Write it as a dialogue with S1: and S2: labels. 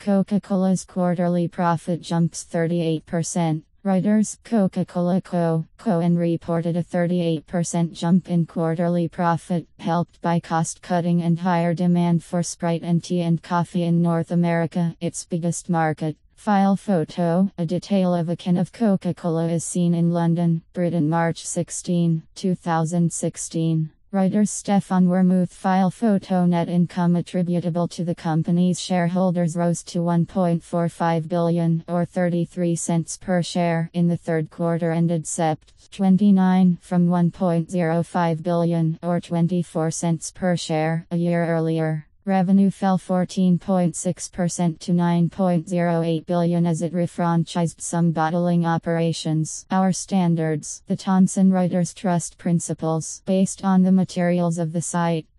S1: Coca-Cola's quarterly profit jumps 38%. Reuters, Coca-Cola Co. reported a 38% jump in quarterly profit, helped by cost cutting and higher demand for Sprite and tea and coffee in North America, its biggest market. File photo: a detail of a can of Coca-Cola is seen in London, Britain, March 16, 2016. Reuters, Stefan Wermuth. File photo: net income attributable to the company's shareholders rose to $1.45 billion, or 33 cents per share, in the third quarter ended Sept. 29, from $1.05 billion, or 24 cents per share, a year earlier. Revenue fell 14.6% to $9.08 billion as it refranchised some bottling operations. Our standards. The Thomson Reuters Trust Principles. Based on the materials of the site,